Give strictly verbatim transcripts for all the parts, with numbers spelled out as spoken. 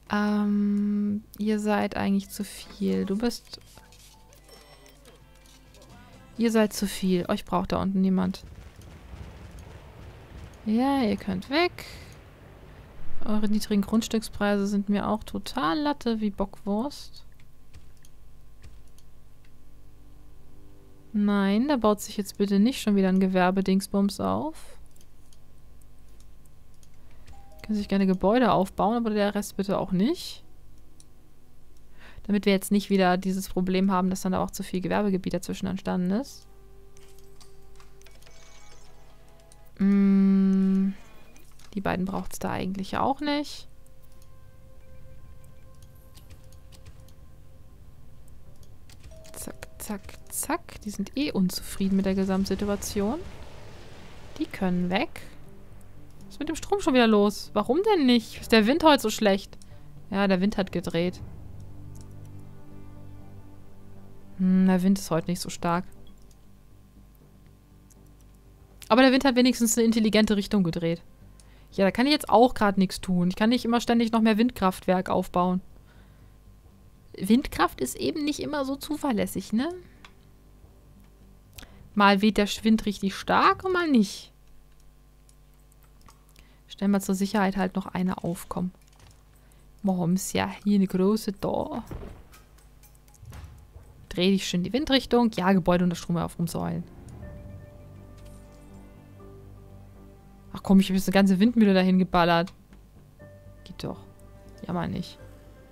Ähm, ihr seid eigentlich zu viel. Du bist... Ihr seid zu viel. Euch braucht da unten niemand. Ja, ihr könnt weg. Eure niedrigen Grundstückspreise sind mir auch total Latte wie Bockwurst. Nein, da baut sich jetzt bitte nicht schon wieder ein Gewerbedingsbums auf. Können sich gerne Gebäude aufbauen, aber der Rest bitte auch nicht. Damit wir jetzt nicht wieder dieses Problem haben, dass dann da auch zu viel Gewerbegebiet dazwischen entstanden ist. Mm, die beiden braucht es da eigentlich auch nicht. Zack, zack, zack. Die sind eh unzufrieden mit der Gesamtsituation. Die können weg. Was ist mit dem Strom schon wieder los? Warum denn nicht? Ist der Wind heute so schlecht? Ja, der Wind hat gedreht. Hm, der Wind ist heute nicht so stark. Aber der Wind hat wenigstens eine intelligente Richtung gedreht. Ja, da kann ich jetzt auch gerade nichts tun. Ich kann nicht immer ständig noch mehr Windkraftwerk aufbauen. Windkraft ist eben nicht immer so zuverlässig, ne? Mal weht der Wind richtig stark und mal nicht. Stellen wir zur Sicherheit halt noch eine auf, komm. Wir haben es ja hier eine große da. Dreh dich schön in die Windrichtung. Ja, Gebäude unter Strom auf umsäulen. Ach komm, ich habe jetzt eine ganze Windmühle dahin geballert. Geht doch. Ja, mal nicht.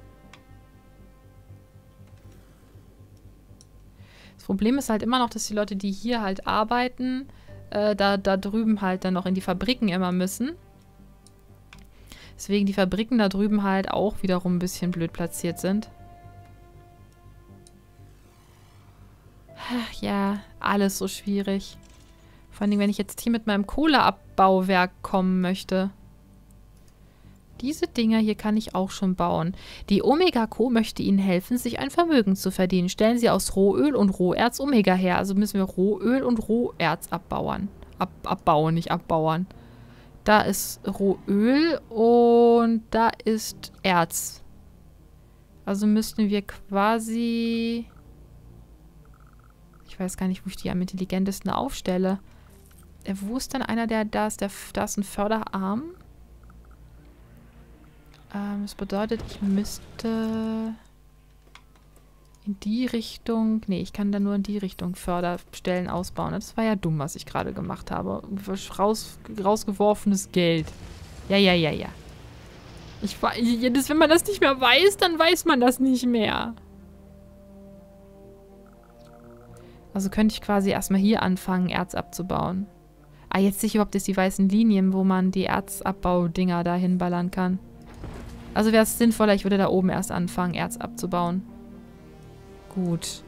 Das Problem ist halt immer noch, dass die Leute, die hier halt arbeiten, äh, da, da drüben halt dann noch in die Fabriken immer müssen. Deswegen die Fabriken da drüben halt auch wiederum ein bisschen blöd platziert sind. Ach ja, alles so schwierig. Vor allem, wenn ich jetzt hier mit meinem Kohleabbauwerk kommen möchte. Diese Dinger hier kann ich auch schon bauen. Die Omega Co. möchte Ihnen helfen, sich ein Vermögen zu verdienen. Stellen Sie aus Rohöl und Roherz Omega her. Also müssen wir Rohöl und Roherz abbauen. Ab, abbauen, nicht abbauern. Da ist Rohöl und da ist Erz. Also müssten wir quasi... Ich weiß gar nicht, wo ich die am intelligentesten aufstelle. Äh, wo ist dann einer, der... Da ist, der, da ist ein Förderarm. Ähm, das bedeutet, ich müsste... in die Richtung... Nee, ich kann da nur in die Richtung Förderstellen ausbauen. Das war ja dumm, was ich gerade gemacht habe. Raus, rausgeworfenes Geld. Ja, ja, ja, ja. Ich, jedes, wenn man das nicht mehr weiß, dann weiß man das nicht mehr. Also könnte ich quasi erstmal hier anfangen, Erz abzubauen. Ah, jetzt sehe ich überhaupt erst die weißen Linien, wo man die Erzabbaudinger da hinballern kann. Also wäre es sinnvoller, ich würde da oben erst anfangen, Erz abzubauen. Gut.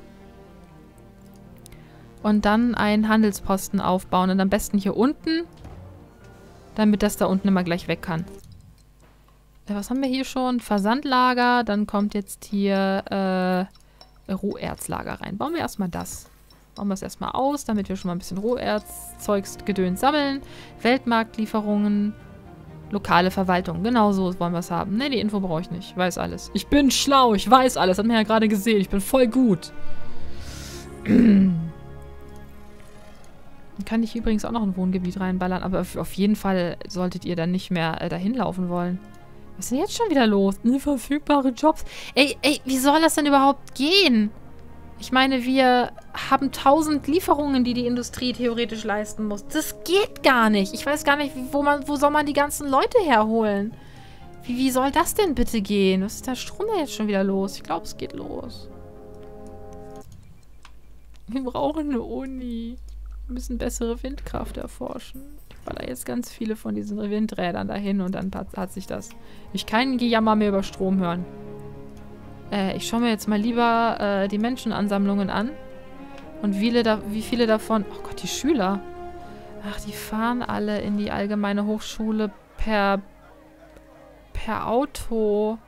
Und dann einen Handelsposten aufbauen. Und am besten hier unten, damit das da unten immer gleich weg kann. Was haben wir hier schon? Versandlager. Dann kommt jetzt hier äh, Roherzlager rein. Bauen wir erstmal das. Bauen wir es erstmal aus, damit wir schon mal ein bisschen Roherzzeugs Gedöns sammeln. Weltmarktlieferungen. Lokale Verwaltung. Genau so wollen wir es haben. Ne, die Info brauche ich nicht. Ich weiß alles. Ich bin schlau. Ich weiß alles. Hat man ja gerade gesehen. Ich bin voll gut. Dann kann ich übrigens auch noch ein Wohngebiet reinballern. Aber auf jeden Fall solltet ihr dann nicht mehr äh, dahin laufen wollen. Was ist denn jetzt schon wieder los? Ne, verfügbare Jobs. Ey, ey, wie soll das denn überhaupt gehen? Ich meine, wir haben tausend Lieferungen, die die Industrie theoretisch leisten muss. Das geht gar nicht. Ich weiß gar nicht, wo, man, wo soll man die ganzen Leute herholen? Wie, wie soll das denn bitte gehen? Was ist der Strom da jetzt schon wieder los? Ich glaube, es geht los. Wir brauchen eine Uni. Wir müssen bessere Windkraft erforschen. Ich baller jetzt ganz viele von diesen Windrädern dahin und dann hat, hat sich das. Ich kann Gejammer mehr über Strom hören. Äh, ich schaue mir jetzt mal lieber äh, die Menschenansammlungen an. Und wie viele, da, wie viele davon... Oh Gott, die Schüler. Ach, die fahren alle in die allgemeine Hochschule per... per Auto.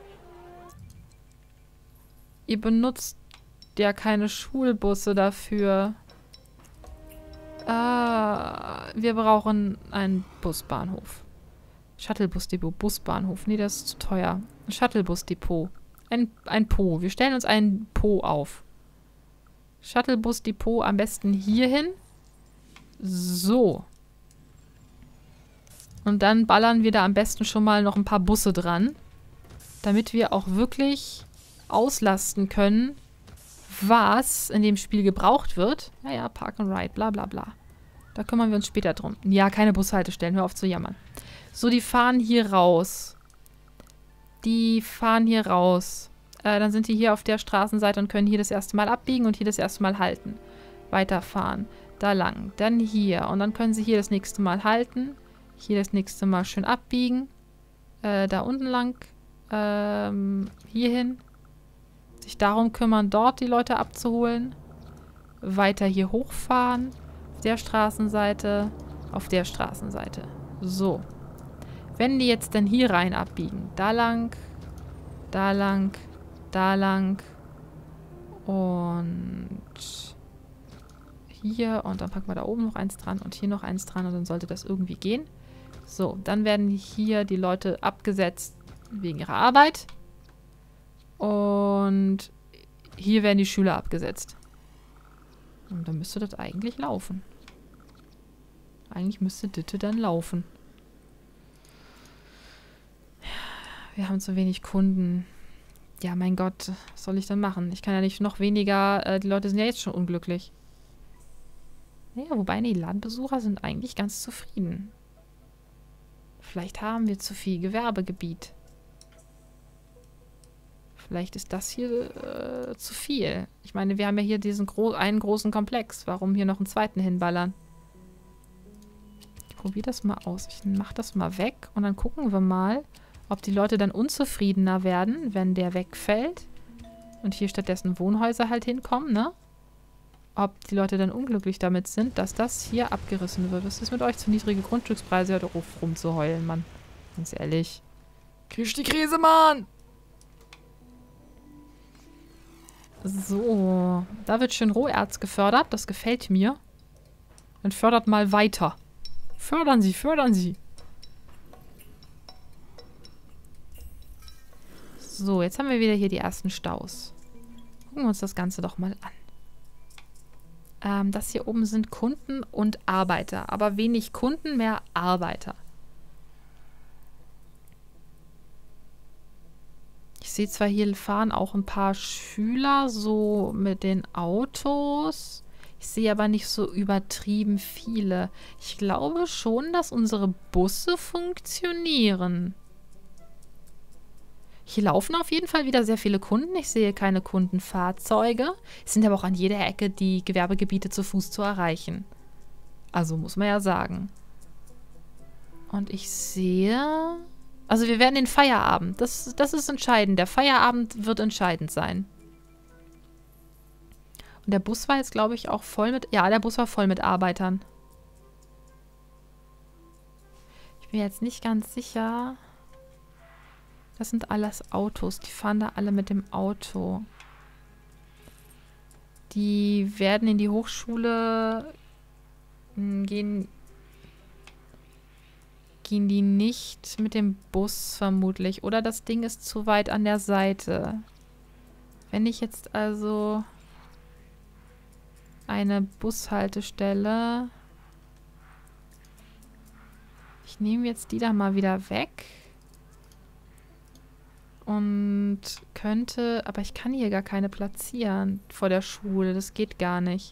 Ihr benutzt ja keine Schulbusse dafür. Ah, wir brauchen einen Busbahnhof. Shuttlebus-Depot, Busbahnhof. Nee, das ist zu teuer. Shuttlebus-Depot. Ein, ein Po. Wir stellen uns einen Po auf. Shuttlebus-Depot am besten hierhin. So. Und dann ballern wir da am besten schon mal noch ein paar Busse dran. Damit wir auch wirklich auslasten können, was in dem Spiel gebraucht wird. Naja, Park and Ride, bla bla bla. Da kümmern wir uns später drum. Ja, keine Bushaltestellen, hör auf zu jammern. So, die fahren hier raus. Die fahren hier raus. Äh, dann sind die hier auf der Straßenseite und können hier das erste Mal abbiegen und hier das erste Mal halten. Weiterfahren. Da lang. Dann hier. Und dann können sie hier das nächste Mal halten. Hier das nächste Mal schön abbiegen. Äh, da unten lang. Ähm, hierhin. Sich darum kümmern, dort die Leute abzuholen. Weiter hier hochfahren. Auf der Straßenseite. Auf der Straßenseite. So. Wenn die jetzt dann hier rein abbiegen. Da lang. Da lang. Da lang. Und hier. Und dann packen wir da oben noch eins dran. Und hier noch eins dran. Und dann sollte das irgendwie gehen. So. Dann werden hier die Leute abgesetzt wegen ihrer Arbeit. Und hier werden die Schüler abgesetzt. Und dann müsste das eigentlich laufen. Eigentlich müsste Ditte dann laufen. Wir haben zu wenig Kunden. Ja, mein Gott, was soll ich denn machen? Ich kann ja nicht noch weniger... Äh, die Leute sind ja jetzt schon unglücklich. Naja, wobei, nee, die Ladenbesucher sind eigentlich ganz zufrieden. Vielleicht haben wir zu viel Gewerbegebiet. Vielleicht ist das hier äh, zu viel. Ich meine, wir haben ja hier diesen gro einen großen Komplex. Warum hier noch einen zweiten hinballern? Ich probiere das mal aus. Ich mache das mal weg und dann gucken wir mal, ob die Leute dann unzufriedener werden, wenn der wegfällt. Und hier stattdessen Wohnhäuser halt hinkommen, ne? Ob die Leute dann unglücklich damit sind, dass das hier abgerissen wird. Was ist mit euch? Zu niedrige Grundstückspreise? Hört auf rumzuheulen, Mann. Ganz ehrlich. Kriegst die Krise, Mann! So, da wird schön Roherz gefördert. Das gefällt mir. Dann fördert mal weiter. Fördern Sie, fördern Sie. So, jetzt haben wir wieder hier die ersten Staus. Gucken wir uns das Ganze doch mal an. Ähm, das hier oben sind Kunden und Arbeiter. Aber wenig Kunden, mehr Arbeiter. Ich sehe zwar, hier fahren auch ein paar Schüler so mit den Autos. Ich sehe aber nicht so übertrieben viele. Ich glaube schon, dass unsere Busse funktionieren. Hier laufen auf jeden Fall wieder sehr viele Kunden. Ich sehe keine Kundenfahrzeuge. Es sind aber auch an jeder Ecke die Gewerbegebiete zu Fuß zu erreichen. Also muss man ja sagen. Und ich sehe... Also wir werden den Feierabend. Das, das ist entscheidend. Der Feierabend wird entscheidend sein. Und der Bus war jetzt, glaube ich, auch voll mit... Ja, der Bus war voll mit Arbeitern. Ich bin jetzt nicht ganz sicher. Das sind alles Autos. Die fahren da alle mit dem Auto. Die werden in die Hochschule gehen... Gehen die nicht mit dem Bus vermutlich. Oder das Ding ist zu weit an der Seite. Wenn ich jetzt also eine Bushaltestelle... Ich nehme jetzt die da mal wieder weg. Und könnte... Aber ich kann hier gar keine platzieren vor der Schule. Das geht gar nicht.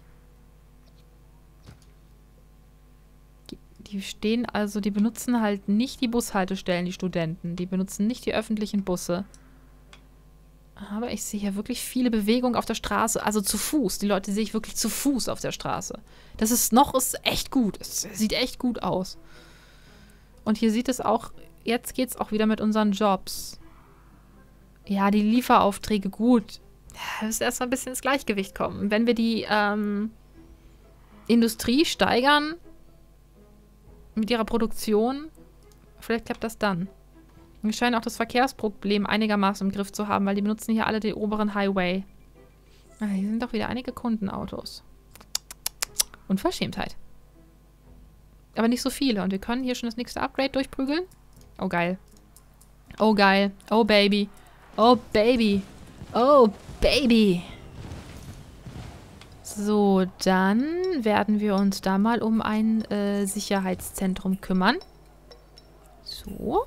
Die stehen also, die benutzen halt nicht die Bushaltestellen, die Studenten. Die benutzen nicht die öffentlichen Busse. Aber ich sehe hier wirklich viele Bewegungen auf der Straße. Also zu Fuß. Die Leute sehe ich wirklich zu Fuß auf der Straße. Das ist noch, ist echt gut. Es sieht echt gut aus. Und hier sieht es auch, jetzt geht es auch wieder mit unseren Jobs. Ja, die Lieferaufträge, gut. Wir müssen erstmal ein bisschen ins Gleichgewicht kommen. Wenn wir die ähm, Industrie steigern... mit ihrer Produktion, vielleicht klappt das dann. Wir scheinen auch das Verkehrsproblem einigermaßen im Griff zu haben, weil die benutzen hier alle den oberen Highway. Ah, hier sind doch wieder einige Kundenautos. Unverschämtheit. Aber nicht so viele. Und wir können hier schon das nächste Upgrade durchprügeln. Oh, geil. Oh, geil. Oh, Baby. Oh, Baby. Oh, Baby. So, dann werden wir uns da mal um ein äh, Sicherheitszentrum kümmern. So.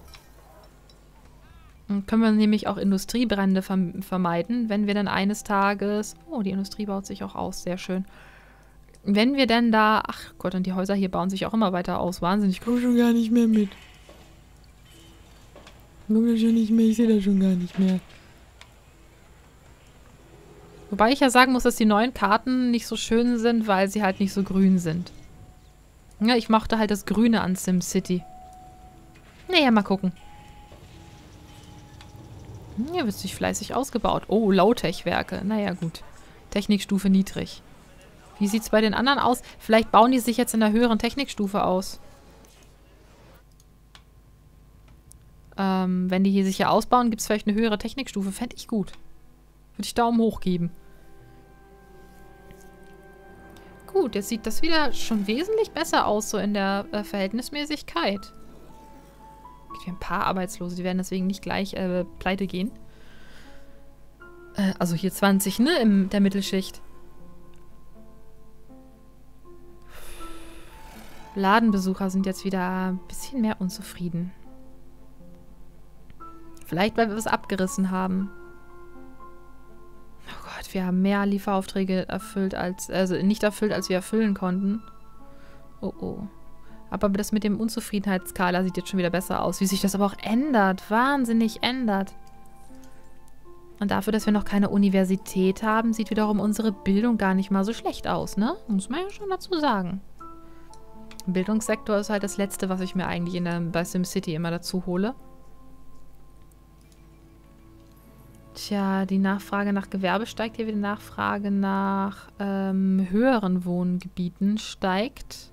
Dann können wir nämlich auch Industriebrände verm vermeiden, wenn wir dann eines Tages... Oh, die Industrie baut sich auch aus. Sehr schön. Wenn wir denn da... Ach Gott, und die Häuser hier bauen sich auch immer weiter aus. Wahnsinn, ich komme schon gar nicht mehr mit. Ich komme schon nicht mehr, ich sehe das schon gar nicht mehr. Wobei ich ja sagen muss, dass die neuen Karten nicht so schön sind, weil sie halt nicht so grün sind. Ja, ich mochte halt das Grüne an SimCity. Naja, mal gucken. Hier wird sich fleißig ausgebaut. Oh, Low-Tech-Werke. Naja, gut. Technikstufe niedrig. Wie sieht es bei den anderen aus? Vielleicht bauen die sich jetzt in der höheren Technikstufe aus. Ähm, wenn die hier sich hier ausbauen, gibt es vielleicht eine höhere Technikstufe. Fände ich gut. Würde ich Daumen hoch geben. Gut, jetzt sieht das wieder schon wesentlich besser aus, so in der äh, Verhältnismäßigkeit. Gibt hier ein paar Arbeitslose, die werden deswegen nicht gleich äh, pleite gehen. Äh, also hier zwanzig, ne, in der Mittelschicht. Ladenbesucher sind jetzt wieder ein bisschen mehr unzufrieden. Vielleicht, weil wir was abgerissen haben. Oh Gott, wir haben mehr Lieferaufträge erfüllt als, also nicht erfüllt, als wir erfüllen konnten. Oh oh. Aber das mit dem Unzufriedenheitsskala sieht jetzt schon wieder besser aus. Wie sich das aber auch ändert. Wahnsinnig ändert. Und dafür, dass wir noch keine Universität haben, sieht wiederum unsere Bildung gar nicht mal so schlecht aus, ne? Muss man ja schon dazu sagen. Bildungssektor ist halt das Letzte, was ich mir eigentlich in der, bei SimCity immer dazu hole. Tja, die Nachfrage nach Gewerbe steigt hier, wie die Nachfrage nach ähm, höheren Wohngebieten steigt.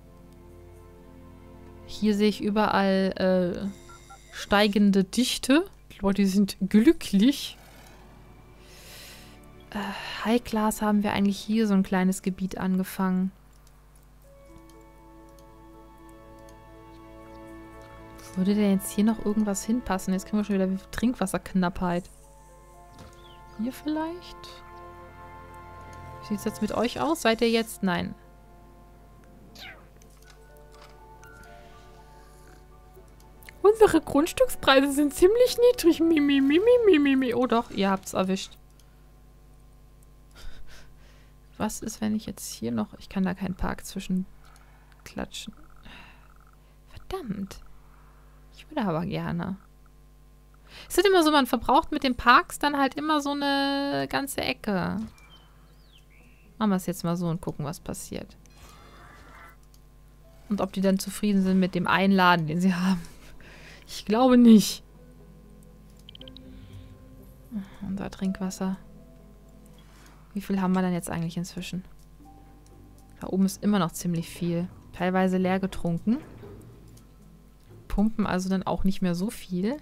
Hier sehe ich überall äh, steigende Dichte. Die Leute sind glücklich. Äh, High Class haben wir eigentlich hier so ein kleines Gebiet angefangen. Würde denn jetzt hier noch irgendwas hinpassen? Jetzt kriegen wir schon wieder Trinkwasserknappheit. Hier vielleicht? Wie sieht es jetzt mit euch aus? Seid ihr jetzt? Nein. Unsere Grundstückspreise sind ziemlich niedrig. Mimi, mimi, mimi, mimi. Oh doch, ihr habt's erwischt. Was ist, wenn ich jetzt hier noch... Ich kann da keinen Park zwischen klatschen. Verdammt. Ich würde aber gerne. Es ist immer so, man verbraucht mit den Parks dann halt immer so eine ganze Ecke. Machen wir es jetzt mal so und gucken, was passiert. Und ob die dann zufrieden sind mit dem Einladen, den sie haben. Ich glaube nicht. Unser Trinkwasser. Wie viel haben wir dann jetzt eigentlich inzwischen? Da oben ist immer noch ziemlich viel. Teilweise leer getrunken. Pumpen also dann auch nicht mehr so viel.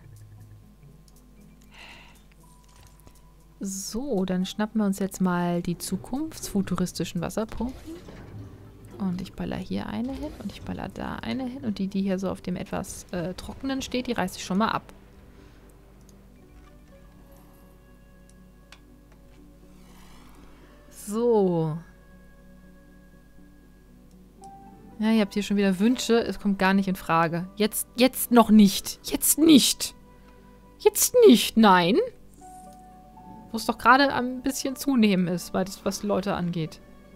So, dann schnappen wir uns jetzt mal die zukunftsfuturistischen Wasserpumpen. Und ich baller hier eine hin und ich baller da eine hin. Und die, die hier so auf dem etwas äh, Trockenen steht, die reiße ich schon mal ab. So. Ja, ihr habt hier schon wieder Wünsche. Es kommt gar nicht in Frage. Jetzt, jetzt noch nicht. Jetzt nicht. Jetzt nicht, nein. Wo es doch gerade ein bisschen zunehmen ist, weil das, was die Leute angeht.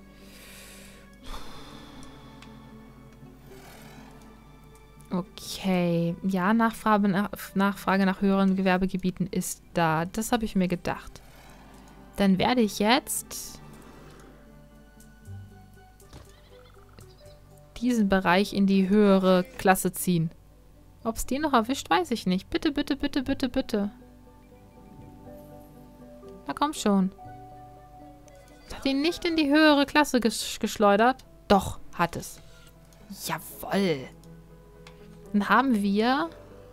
Okay. Ja, Nachfrage nach, Nachfrage nach höheren Gewerbegebieten ist da. Das habe ich mir gedacht. Dann werde ich jetzt diesen Bereich in die höhere Klasse ziehen. Ob es den noch erwischt, weiß ich nicht. Bitte, bitte, bitte, bitte, bitte. Na komm schon. Hat ihn nicht in die höhere Klasse ges geschleudert? Doch, hat es. Jawoll. Dann haben wir...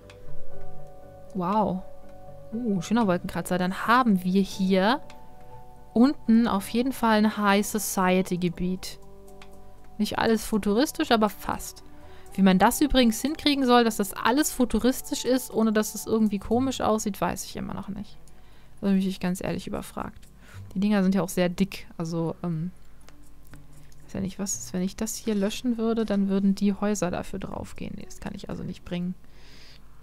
Wow. Uh, schöner Wolkenkratzer. Dann haben wir hier unten auf jeden Fall ein High Society Gebiet. Nicht alles futuristisch, aber fast. Wie man das übrigens hinkriegen soll, dass das alles futuristisch ist, ohne dass es irgendwie komisch aussieht, weiß ich immer noch nicht. Da bin ich ganz ehrlich überfragt. Die Dinger sind ja auch sehr dick. Also, ähm, ich weiß ja nicht, was ist, wenn ich das hier löschen würde, dann würden die Häuser dafür draufgehen. Nee, das kann ich also nicht bringen.